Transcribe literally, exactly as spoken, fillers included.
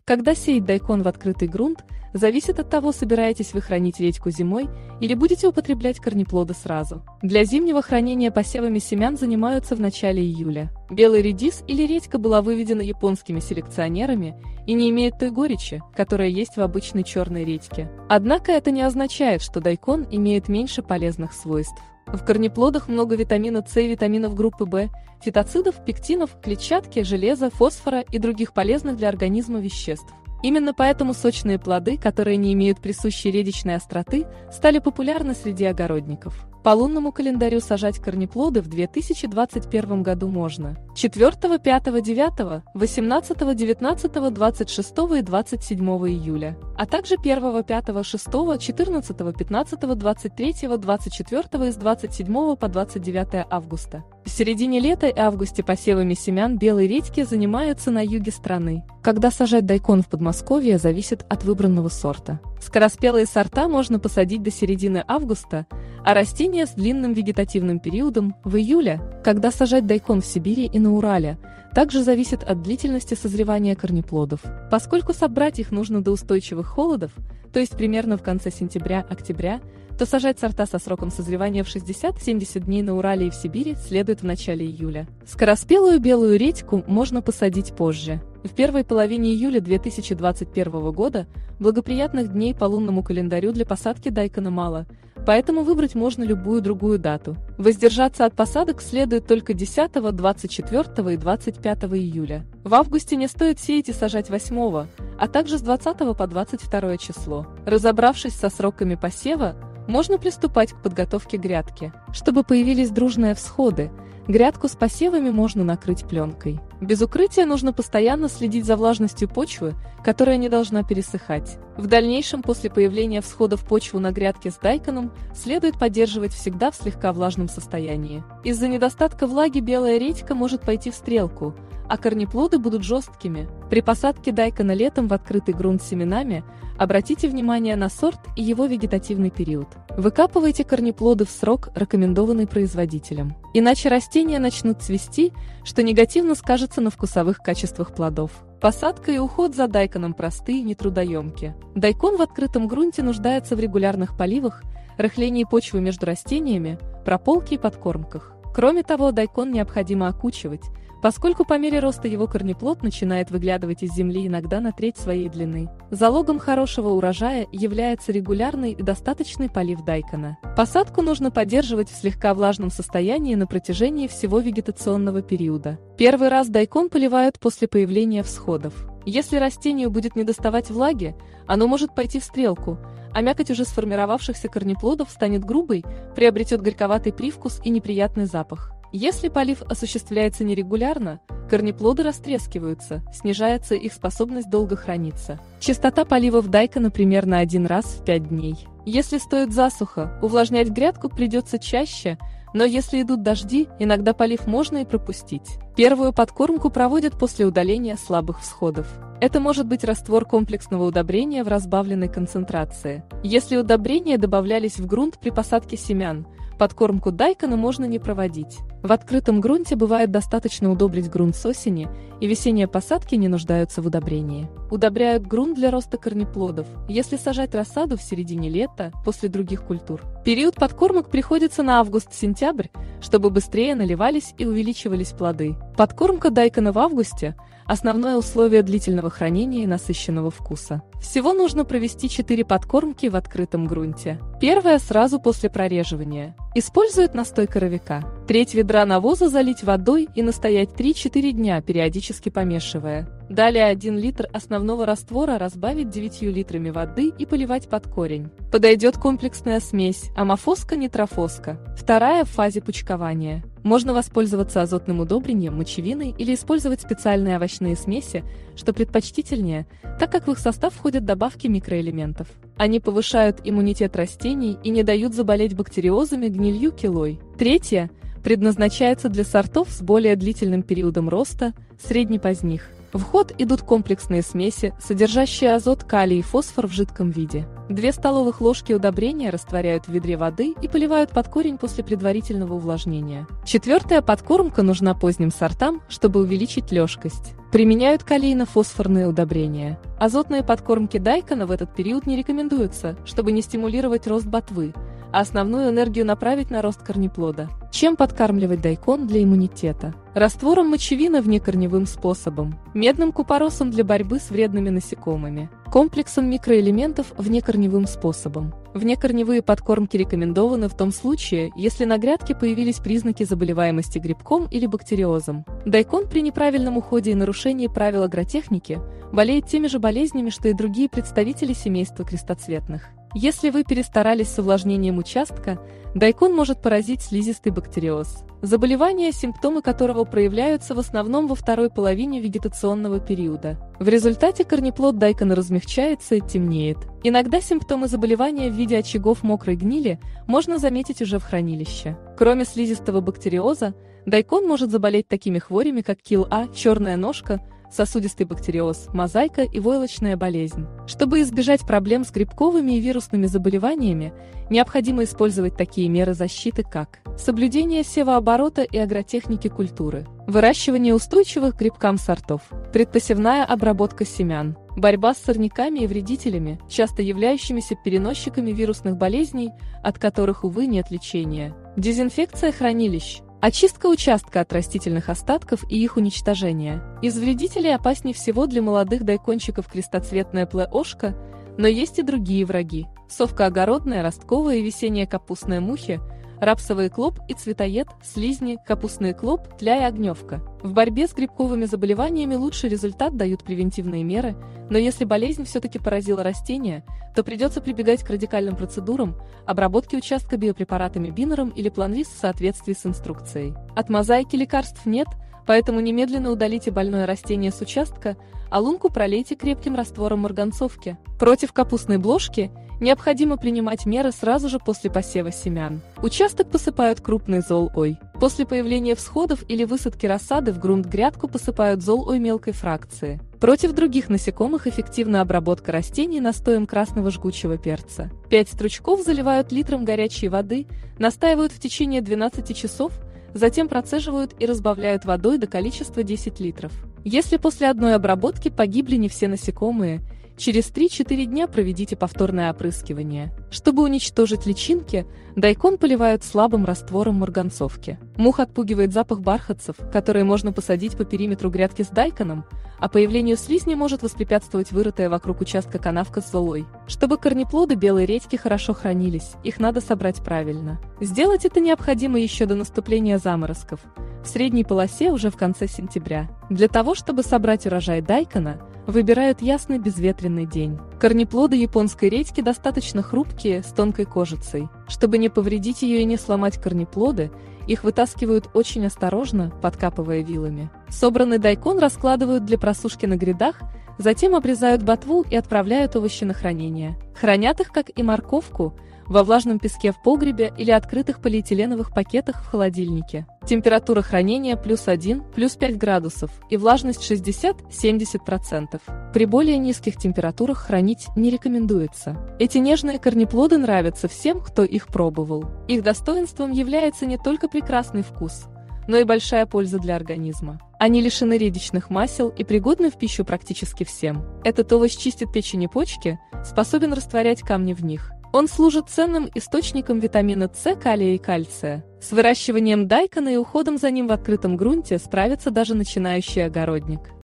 Когда сеять дайкон в открытый грунт, зависит от того, собираетесь вы хранить редьку зимой или будете употреблять корнеплоды сразу. Для зимнего хранения посевами семян занимаются в начале июля. Белый редис или редька была выведена японскими селекционерами и не имеет той горечи, которая есть в обычной черной редьке. Однако это не означает, что дайкон имеет меньше полезных свойств. В корнеплодах много витамина С, витаминов группы В, фитоцидов, пектинов, клетчатки, железа, фосфора и других полезных для организма веществ. Именно поэтому сочные плоды, которые не имеют присущей редичной остроты, стали популярны среди огородников. По лунному календарю сажать корнеплоды в две тысячи двадцать первом году можно четвёртого, пятого, девятого, восемнадцатого, девятнадцатого, двадцать шестого и двадцать седьмого июля, а также первого, пятого, шестого, четырнадцатого, пятнадцатого, двадцать третьего, двадцать четвёртого и с двадцать седьмого по двадцать девятое августа. В середине лета и августе посевами семян белой редьки занимаются на юге страны. Когда сажать дайкон в Подмосковье, зависит от выбранного сорта. Скороспелые сорта можно посадить до середины августа, а растения с длинным вегетативным периодом в июле. Когда сажать дайкон в Сибири и на Урале, также зависит от длительности созревания корнеплодов. Поскольку собрать их нужно до устойчивых холодов, то есть примерно в конце сентября-октября, то сажать сорта со сроком созревания в шестьдесят-семьдесят дней на Урале и в Сибири следует в начале июля. Скороспелую белую редьку можно посадить позже. В первой половине июля две тысячи двадцать первого года благоприятных дней по лунному календарю для посадки дайкона мало, поэтому выбрать можно любую другую дату. Воздержаться от посадок следует только десятого, двадцать четвёртого и двадцать пятого июля. В августе не стоит сеять и сажать восьмого, а также с двадцатого по двадцать второе число. Разобравшись со сроками посева, можно приступать к подготовке грядки. Чтобы появились дружные всходы, грядку с посевами можно накрыть пленкой. Без укрытия нужно постоянно следить за влажностью почвы, которая не должна пересыхать. В дальнейшем, после появления всходов почву на грядке с дайконом следует поддерживать всегда в слегка влажном состоянии. Из-за недостатка влаги белая редька может пойти в стрелку, а корнеплоды будут жесткими. При посадке дайкона летом в открытый грунт с семенами обратите внимание на сорт и его вегетативный период. Выкапывайте корнеплоды в срок, рекомендованный производителем. Иначе растения начнут цвести, что негативно скажется на вкусовых качествах плодов. Посадка и уход за дайконом простые и нетрудоемки. Дайкон в открытом грунте нуждается в регулярных поливах, рыхлении почвы между растениями, прополке и подкормках. Кроме того, дайкон необходимо окучивать, поскольку по мере роста его корнеплод начинает выглядывать из земли иногда на треть своей длины. Залогом хорошего урожая является регулярный и достаточный полив дайкона. Посадку нужно поддерживать в слегка влажном состоянии на протяжении всего вегетационного периода. Первый раз дайкон поливают после появления всходов. Если растению будет недоставать влаги, оно может пойти в стрелку, а мякоть уже сформировавшихся корнеплодов станет грубой, приобретет горьковатый привкус и неприятный запах. Если полив осуществляется нерегулярно, корнеплоды растрескиваются, снижается их способность долго храниться. Частота поливов дайкона примерно один раз в пять дней. Если стоит засуха, увлажнять грядку придется чаще, но если идут дожди, иногда полив можно и пропустить. Первую подкормку проводят после удаления слабых всходов. Это может быть раствор комплексного удобрения в разбавленной концентрации. Если удобрения добавлялись в грунт при посадке семян, подкормку дайкона можно не проводить. В открытом грунте бывает достаточно удобрить грунт с осени, и весенние посадки не нуждаются в удобрении. Удобряют грунт для роста корнеплодов, если сажать рассаду в середине лета, после других культур. Период подкормок приходится на август-сентябрь, чтобы быстрее наливались и увеличивались плоды. Подкормка дайкона в августе – основное условие длительного хранения и насыщенного вкуса. Всего нужно провести четыре подкормки в открытом грунте. Первая сразу после прореживания. Используют настой коровика. Треть ведра навоза залить водой и настоять три-четыре дня, периодически помешивая. Далее один литр основного раствора разбавить девятью литрами воды и поливать под корень. Подойдет комплексная смесь амофоска-нитрофоска. Вторая в фазе почкования. Можно воспользоваться азотным удобрением, мочевиной или использовать специальные овощные смеси, что предпочтительнее, так как в их состав входят добавки микроэлементов. Они повышают иммунитет растений и не дают заболеть бактериозами, гнилью, килой. Третья предназначается для сортов с более длительным периодом роста, среднепоздних. В ход идут комплексные смеси, содержащие азот, калий и фосфор в жидком виде. Две столовых ложки удобрения растворяют в ведре воды и поливают под корень после предварительного увлажнения. Четвертая подкормка нужна поздним сортам, чтобы увеличить лёжкость. Применяют калийно-фосфорные удобрения. Азотные подкормки дайкона в этот период не рекомендуются, чтобы не стимулировать рост ботвы, а основную энергию направить на рост корнеплода. Чем подкармливать дайкон для иммунитета? Раствором мочевины внекорневым способом, медным купоросом для борьбы с вредными насекомыми, комплексом микроэлементов внекорневым способом. Внекорневые подкормки рекомендованы в том случае, если на грядке появились признаки заболеваемости грибком или бактериозом. Дайкон при неправильном уходе и нарушении правил агротехники болеет теми же болезнями, что и другие представители семейства крестоцветных. Если вы перестарались с увлажнением участка, дайкон может поразить слизистый бактериоз, заболевание, симптомы которого проявляются в основном во второй половине вегетационного периода. В результате корнеплод дайкона размягчается и темнеет. Иногда симптомы заболевания в виде очагов мокрой гнили можно заметить уже в хранилище. Кроме слизистого бактериоза, дайкон может заболеть такими хворями, как кил-А, черная ножка, сосудистый бактериоз, мозаика и войлочная болезнь. Чтобы избежать проблем с грибковыми и вирусными заболеваниями, необходимо использовать такие меры защиты, как соблюдение севооборота и агротехники культуры, выращивание устойчивых к грибкам сортов, предпосевная обработка семян, борьба с сорняками и вредителями, часто являющимися переносчиками вирусных болезней, от которых, увы, нет лечения, дезинфекция хранилищ, очистка участка от растительных остатков и их уничтожение. Из вредителей опаснее всего для молодых дайкончиков крестоцветная плеошка, но есть и другие враги. Совка огородная, ростковая и весенняя капустная мухи, рапсовый клоп и цветоед, слизни, капустный клоп, тля и огневка. В борьбе с грибковыми заболеваниями лучший результат дают превентивные меры, но если болезнь все-таки поразила растения, то придется прибегать к радикальным процедурам, обработке участка биопрепаратами Бинером или Планвис в соответствии с инструкцией. От мозаики лекарств нет, поэтому немедленно удалите больное растение с участка, а лунку пролейте крепким раствором марганцовки. Против капустной блошки необходимо принимать меры сразу же после посева семян. Участок посыпают крупной зол-ой. После появления всходов или высадки рассады в грунт грядку посыпают зол-ой мелкой фракции. Против других насекомых эффективна обработка растений настоем красного жгучего перца. пять стручков заливают литром горячей воды, настаивают в течение двенадцати часов, затем процеживают и разбавляют водой до количества десять литров. Если после одной обработки погибли не все насекомые, через три-четыре дня проведите повторное опрыскивание. Чтобы уничтожить личинки, дайкон поливают слабым раствором марганцовки. Мух отпугивает запах бархатцев, которые можно посадить по периметру грядки с дайконом, а появлению слизни может воспрепятствовать вырытая вокруг участка канавка с золой. Чтобы корнеплоды белой редьки хорошо хранились, их надо собрать правильно. Сделать это необходимо еще до наступления заморозков, в средней полосе уже в конце сентября. Для того, чтобы собрать урожай дайкона, выбирают ясный безветренный день. Корнеплоды японской редьки достаточно хрупкие, с тонкой кожицей. Чтобы не повредить ее и не сломать корнеплоды, их вытаскивают очень осторожно, подкапывая вилами. Собранный дайкон раскладывают для просушки на грядах, затем обрезают ботву и отправляют овощи на хранение. Хранят их, как и морковку, во влажном песке в погребе или открытых полиэтиленовых пакетах в холодильнике. Температура хранения плюс один, плюс пять градусов и влажность шестьдесят-семьдесят процентов. При более низких температурах хранить не рекомендуется. Эти нежные корнеплоды нравятся всем, кто их пробовал. Их достоинством является не только прекрасный вкус, но и большая польза для организма. Они лишены редичных масел и пригодны в пищу практически всем. Этот овощ чистит печень и почки, способен растворять камни в них. Он служит ценным источником витамина С, калия и кальция. С выращиванием дайкона и уходом за ним в открытом грунте справится даже начинающий огородник.